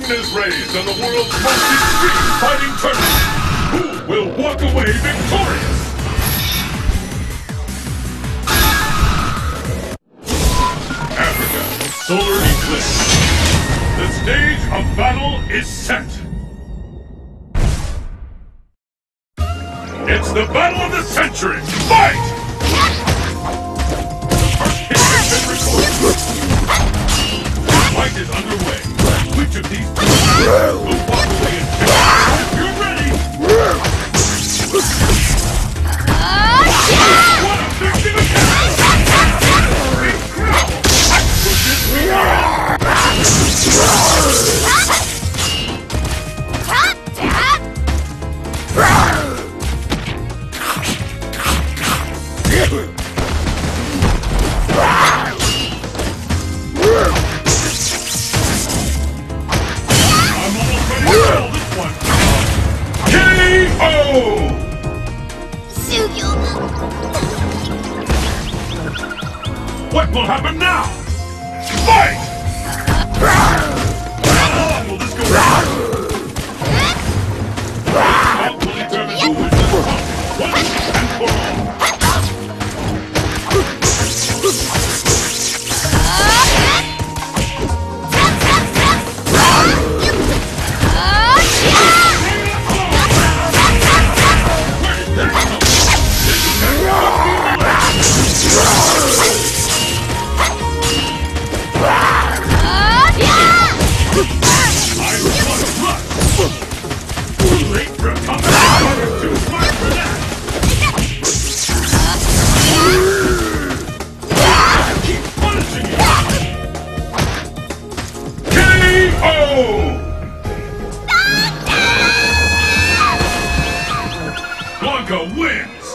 is raised on the world's most extreme fighting tournament. Who will walk away victorious? Africa, solar eclipse. The stage of battle is set. It's the battle of the century. Fight! First hit has been recorded. The fight is underway. Which of these two will walk away in victory? You're ready! What a victim attack! Incredible! Pushes me out! What will happen now? Fight! How long will this go on? That will determine who is the strongest, once and for all. Blanca wins!